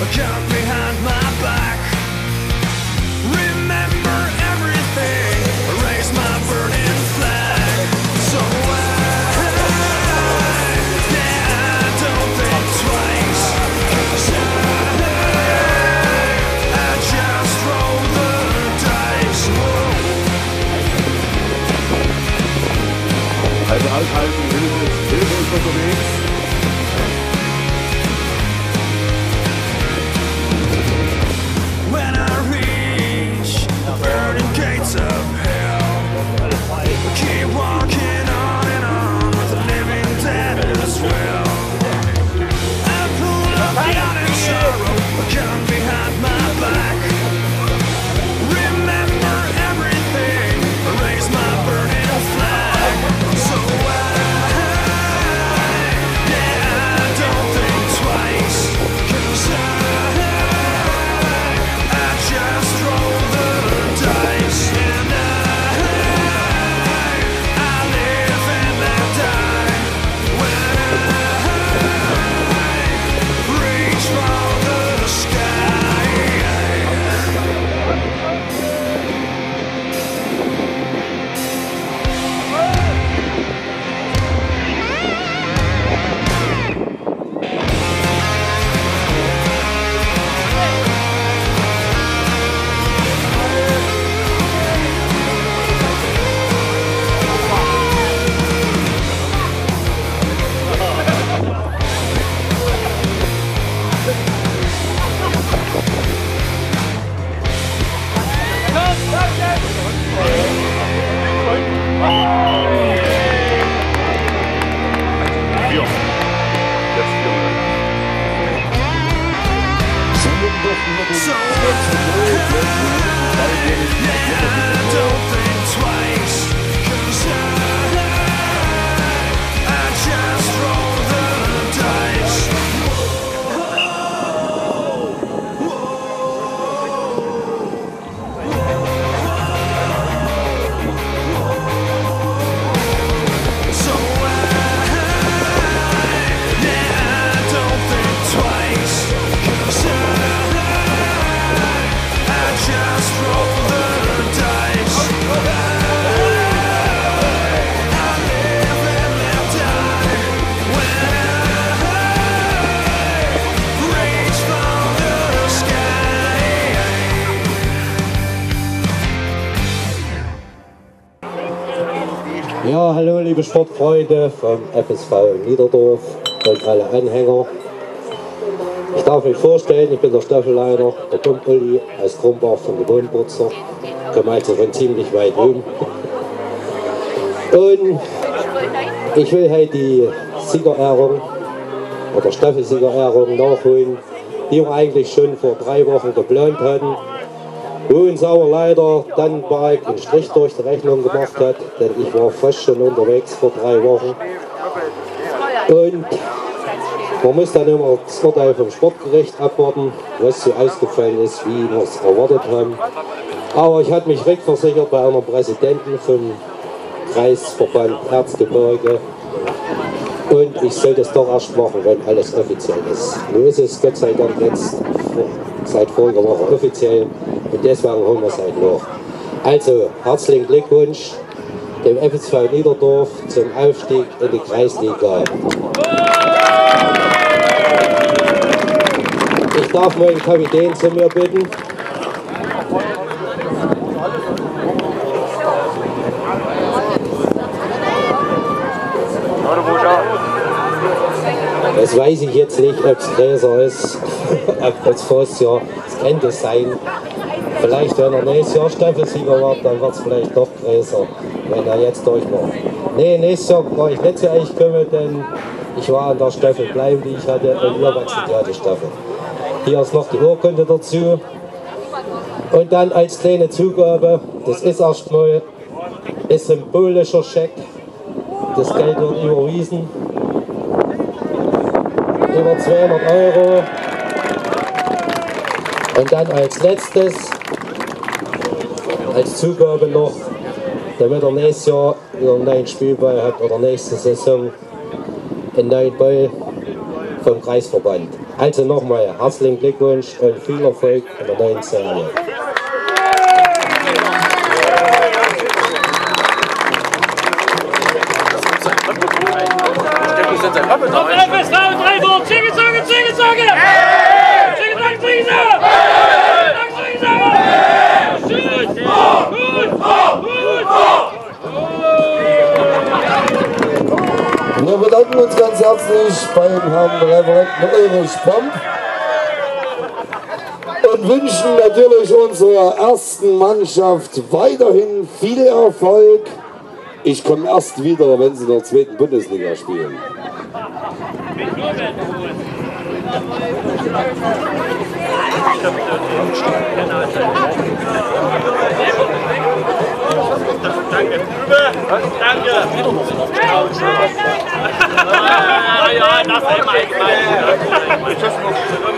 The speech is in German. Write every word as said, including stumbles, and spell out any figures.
gun behind my back. Remember everything, raise my burning flag. So I, yeah, I don't think twice. 'Cause I, I just roll the dice. Whoa. Also aushalten, Hilfe ist, Hilfe ist unterwegs. When I reach the burning gates of hell, keep walking on and on with the living dead as well. I pull up down in sorrow, a gun behind my back. Remember everything, raise my burning flag. So I, yeah, I don't think twice. 'Cause I, I just roll the dice. And I, I live and I die. When I reach for the sky. Vier. Jetzt vier. So I, yeah, I don't think twice. 'Cause I, I just roll the dice. So I, yeah, I don't think twice. 'Cause I, I just roll the dice. I live and I die. When I reach for the sky. Ja, hallo liebe Sportfreunde vom F S V Niederdorf und alle Anhänger. Ich darf mich vorstellen, ich bin der Staffelleiter, der Dumpulli aus Krumbach von der Wohnputzer. Ich komme also von ziemlich weit rum. Und ich will heute die Siegerehrung oder Staffelsiegerehrung nachholen, die wir eigentlich schon vor drei Wochen geplant hatten. Wo uns aber leider dann bald einen Strich durch die Rechnung gemacht hat, denn ich war fast schon unterwegs vor drei Wochen. Und man muss dann immer das Urteil vom Sportgericht abwarten, was so ausgefallen ist, wie wir es erwartet haben. Aber ich hatte mich rückversichert bei einer Präsidentin vom Kreisverband Erzgebirge und ich sollte es doch erst machen, wenn alles offiziell ist. Nun ist es Gott sei Dank jetzt seit voriger Woche offiziell und deswegen holen wir es halt noch. Also herzlichen Glückwunsch dem F S V Niederdorf zum Aufstieg in die Kreisliga. Ich darf meinen Kapitän zu mir bitten. Das weiß ich jetzt nicht, ob es größer ist, ob es fast ja, es könnte es sein. Vielleicht, wenn er nächstes Jahr Staffelsieger wird, dann wird es vielleicht doch größer, wenn er jetzt durchmacht. Nee, nächstes Jahr war ich nicht zu euch gekommen, denn ich war an der Staffel bleiben, die ich hatte, und ihr wechselt ja die Staffel. Hier ist noch die Urkunde dazu. Und dann als kleine Zugabe, das ist erstmal ein symbolischer Scheck. Das Geld wird überwiesen. Über zweihundert Euro. Und dann als letztes, als Zugabe noch, damit er nächstes Jahr wieder einen neuen Spielball hat oder nächste Saison einen neuen Ball, vom Kreisverband. Also nochmal herzlichen Glückwunsch und viel Erfolg in der neuen Serie. Wir bedanken uns ganz herzlich beim Herrn Referenten Ulrich Pomp und wünschen natürlich unserer ersten Mannschaft weiterhin viel Erfolg. Ich komme erst wieder, wenn sie in der zweiten Bundesliga spielen. Danke. Danke. Ja, ja, das ist immer allgemein.